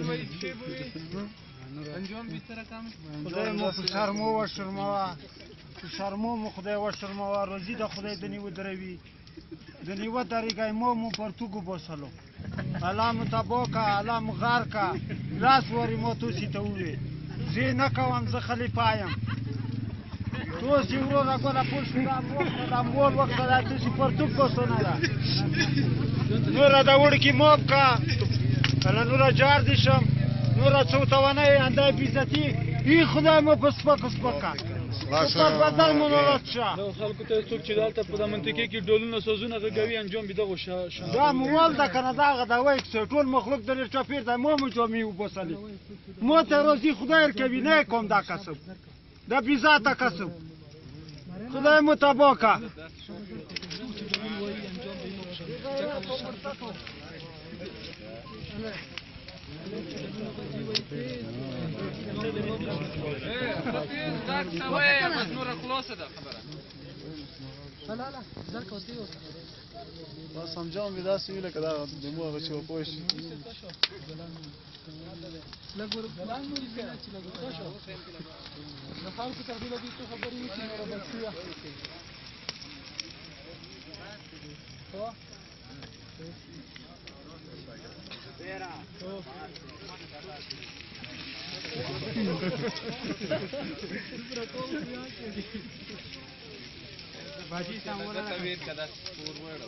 خدای مو فشار مو وشرموه فشار مو خدای وشرموه روزی د خدای د نیو دروي د نیو طریقې مو پرتګو بوسلو علام تبوکا علام غارکا لاس وری مو توسی ته وې زه نه کوم زه خلیفہ یم تو سی ورو را کوله پوښتنه دا مور وخت دا توسی پرتګ کوسونه دا نور دا وړ کی موب کا کله نور جار دي شم نور څوتونه انده بیزتی ای خدای مو پس پکا په بدل مونږ شه نو خلکو ته څوک چې دالته په منطقه کې ډولونه سوزونه غوي انجام بده دا موال د کندا غدا وای ټول مخلوق د چاپیر د مو جامې وبسلې مو ته روزي خدای کوي نه کوم دا کسب دا بیزاته کسب خدای مو تباکا بس انجام به داسې وي لکه دا د مو هغه چې وپوه شي باجی سامولا تغیر کده فورورډ